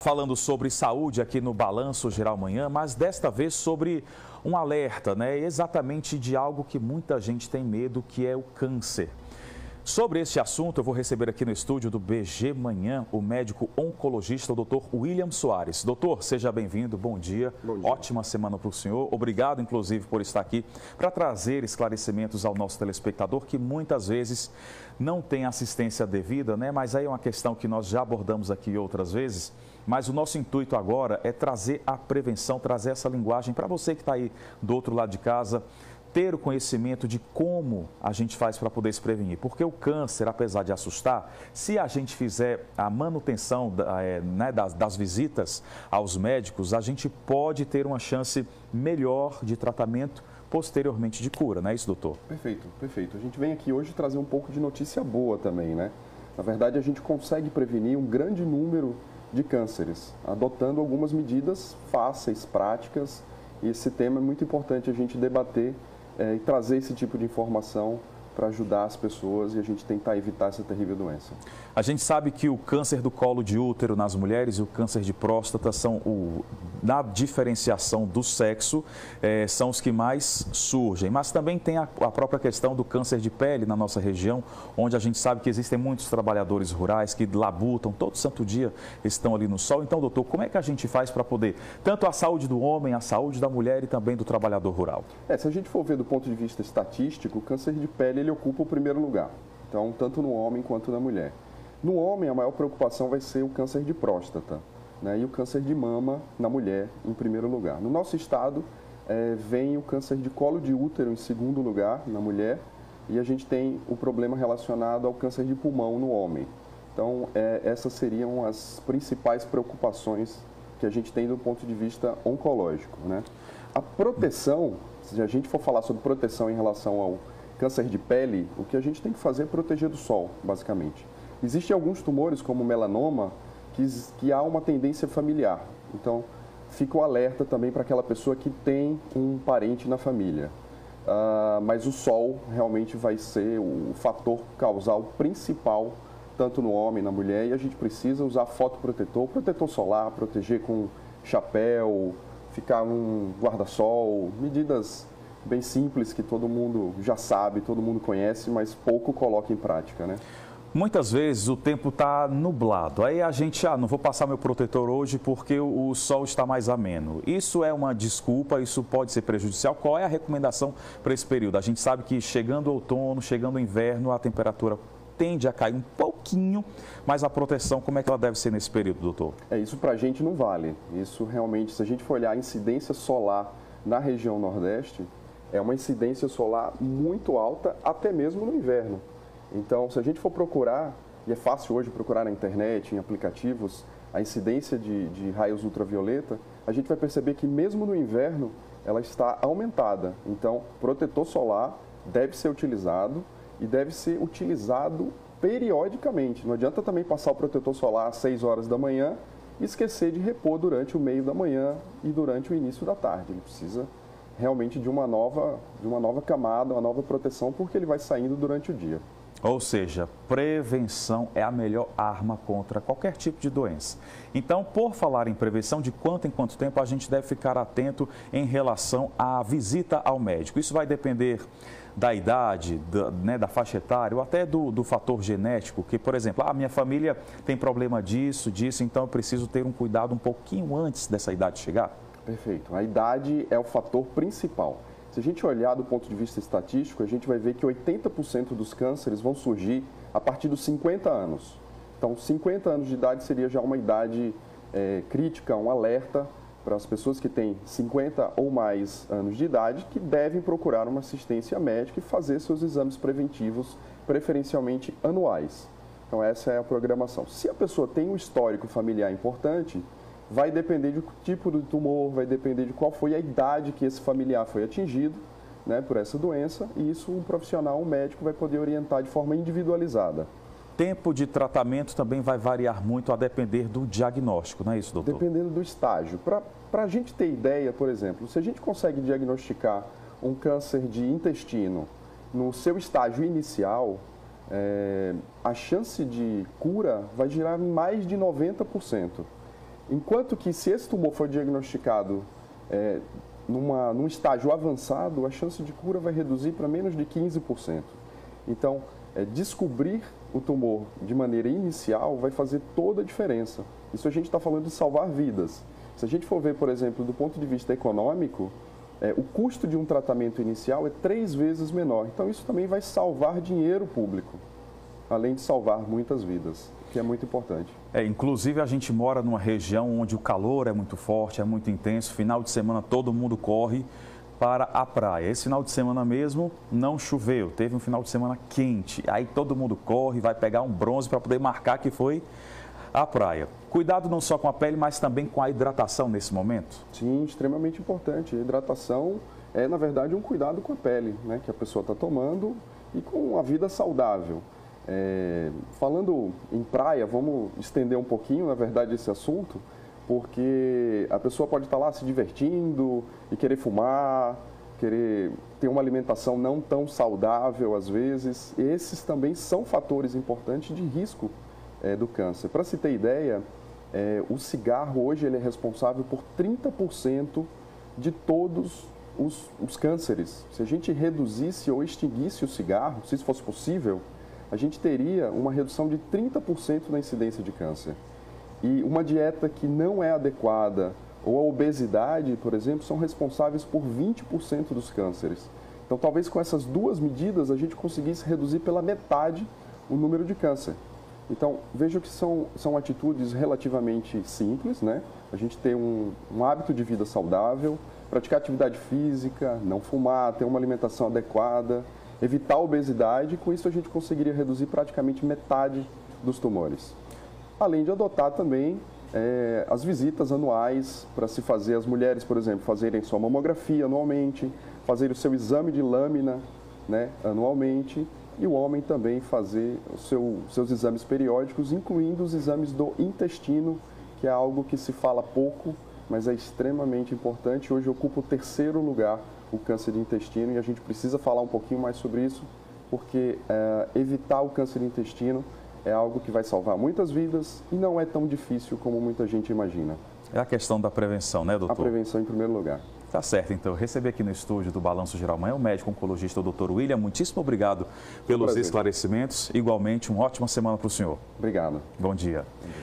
falando sobre saúde aqui no Balanço Geral Manhã, mas desta vez sobre um alerta, né? Exatamente de algo que muita gente tem medo, que é o câncer. Sobre este assunto, eu vou receber aqui no estúdio do BG Manhã o médico oncologista, o Dr. William Soares. Doutor, seja bem-vindo, bom dia. Bom dia. Ótima semana para o senhor. Obrigado, inclusive, por estar aqui para trazer esclarecimentos ao nosso telespectador que muitas vezes não tem assistência devida, né? Mas aí é uma questão que nós já abordamos aqui outras vezes. Mas o nosso intuito agora é trazer a prevenção, trazer essa linguagem para você que está aí do outro lado de casa, ter o conhecimento de como a gente faz para poder se prevenir. Porque o câncer, apesar de assustar, se a gente fizer a manutenção das visitas aos médicos, a gente pode ter uma chance melhor de tratamento, posteriormente de cura, não é isso, doutor? Perfeito, perfeito. A gente vem aqui hoje trazer um pouco de notícia boa também, né? Na verdade, a gente consegue prevenir um grande número de cânceres, adotando algumas medidas fáceis, práticas, e esse tema é muito importante a gente debater e trazer esse tipo de informação para ajudar as pessoas e a gente tentar evitar essa terrível doença. A gente sabe que o câncer do colo de útero nas mulheres e o câncer de próstata são, na diferenciação do sexo, são os que mais surgem. Mas também tem a própria questão do câncer de pele na nossa região, onde a gente sabe que existem muitos trabalhadores rurais que labutam, todo santo dia estão ali no sol. Então, doutor, como é que a gente faz para poder, tanto a saúde do homem, a saúde da mulher e também do trabalhador rural? Se a gente for ver do ponto de vista estatístico, o câncer de pele ele ocupa o primeiro lugar, então tanto no homem quanto na mulher. No homem, a maior preocupação vai ser o câncer de próstata, né, e o câncer de mama na mulher em primeiro lugar. No nosso estado, vem o câncer de colo de útero em segundo lugar na mulher e a gente tem o problema relacionado ao câncer de pulmão no homem. Então, essas seriam as principais preocupações que a gente tem do ponto de vista oncológico, né? A proteção, se a gente for falar sobre proteção em relação ao câncer de pele, o que a gente tem que fazer é proteger do sol, basicamente. Existem alguns tumores, como melanoma, que há uma tendência familiar. Então, fica o alerta também para aquela pessoa que tem um parente na família. Mas o sol realmente vai ser o fator causal principal, tanto no homem, na mulher, e a gente precisa usar fotoprotetor, protetor solar, proteger com chapéu, ficar um guarda-sol, medidas bem simples que todo mundo já sabe, todo mundo conhece, mas pouco coloca em prática, né? Muitas vezes o tempo está nublado, aí a gente, não vou passar meu protetor hoje porque o sol está mais ameno. Isso é uma desculpa, isso pode ser prejudicial. Qual é a recomendação para esse período? A gente sabe que chegando o outono, chegando o inverno, a temperatura tende a cair um pouquinho, mas a proteção, como é que ela deve ser nesse período, doutor? Isso para a gente não vale. Isso realmente, se a gente for olhar a incidência solar na região Nordeste, é uma incidência solar muito alta, até mesmo no inverno. Então, se a gente for procurar, e é fácil hoje procurar na internet, em aplicativos, a incidência de raios ultravioleta, a gente vai perceber que mesmo no inverno, ela está aumentada. Então, protetor solar deve ser utilizado e deve ser utilizado periodicamente. Não adianta também passar o protetor solar às 6 horas da manhã e esquecer de repor durante o meio da manhã e durante o início da tarde. Ele precisa realmente de uma nova camada, uma nova proteção, porque ele vai saindo durante o dia. Ou seja, prevenção é a melhor arma contra qualquer tipo de doença. Então, por falar em prevenção, de quanto em quanto tempo a gente deve ficar atento em relação à visita ao médico? Isso vai depender da idade, da faixa etária ou até do fator genético, que, por exemplo, minha família tem problema disso, então eu preciso ter um cuidado um pouquinho antes dessa idade chegar? Perfeito. A idade é o fator principal. Se a gente olhar do ponto de vista estatístico, a gente vai ver que 80% dos cânceres vão surgir a partir dos 50 anos. Então, 50 anos de idade seria já uma idade crítica, um alerta para as pessoas que têm 50 ou mais anos de idade, que devem procurar uma assistência médica e fazer seus exames preventivos, preferencialmente anuais. Então, essa é a programação. Se a pessoa tem um histórico familiar importante, vai depender do tipo do tumor, vai depender de qual foi a idade que esse familiar foi atingido, né, por essa doença, e isso um profissional, um médico, vai poder orientar de forma individualizada. Tempo de tratamento também vai variar muito a depender do diagnóstico, não é isso, doutor? Dependendo do estágio. Para a gente ter ideia, por exemplo, se a gente consegue diagnosticar um câncer de intestino no seu estágio inicial, a chance de cura vai girar em mais de 90%. Enquanto que se esse tumor for diagnosticado num estágio avançado, a chance de cura vai reduzir para menos de 15%. Então, descobrir o tumor de maneira inicial vai fazer toda a diferença. Isso a gente está falando de salvar vidas. Se a gente for ver, por exemplo, do ponto de vista econômico, o custo de um tratamento inicial é 3 vezes menor. Então, isso também vai salvar dinheiro público, além de salvar muitas vidas, que é muito importante. Inclusive, a gente mora numa região onde o calor é muito forte, é muito intenso. Final de semana, todo mundo corre para a praia. Esse final de semana mesmo não choveu, teve um final de semana quente. Aí todo mundo corre, vai pegar um bronze para poder marcar que foi a praia. Cuidado não só com a pele, mas também com a hidratação nesse momento? Sim, extremamente importante. A hidratação é, na verdade, um cuidado com a pele, né, que a pessoa está tomando e com a vida saudável. Falando em praia, vamos estender um pouquinho, na verdade, esse assunto, porque a pessoa pode estar lá se divertindo e querer fumar, querer ter uma alimentação não tão saudável às vezes. Esses também são fatores importantes de risco do câncer. Para se ter ideia, o cigarro hoje ele é responsável por 30% de todos os cânceres. Se a gente reduzisse ou extinguisse o cigarro, se isso fosse possível, a gente teria uma redução de 30% na incidência de câncer. E uma dieta que não é adequada ou a obesidade, por exemplo, são responsáveis por 20% dos cânceres. Então, talvez com essas duas medidas a gente conseguisse reduzir pela metade o número de câncer. Então, vejo que são atitudes relativamente simples, né? A gente ter um hábito de vida saudável, praticar atividade física, não fumar, ter uma alimentação adequada, evitar a obesidade, com isso a gente conseguiria reduzir praticamente metade dos tumores. Além de adotar também as visitas anuais para se fazer, as mulheres, por exemplo, fazerem sua mamografia anualmente, fazer o seu exame de lâmina, né, anualmente, e o homem também fazer seus exames periódicos, incluindo os exames do intestino, que é algo que se fala pouco, mas é extremamente importante. Hoje ocupa o 3º lugar o câncer de intestino e a gente precisa falar um pouquinho mais sobre isso, porque evitar o câncer de intestino é algo que vai salvar muitas vidas e não é tão difícil como muita gente imagina. É a questão da prevenção, né, doutor? A prevenção em primeiro lugar. Tá certo, então. Eu recebi aqui no estúdio do Balanço Geral Manhã o médico oncologista, o doutor William. Muitíssimo obrigado pelos esclarecimentos. Igualmente, uma ótima semana para o senhor. Obrigado. Bom dia.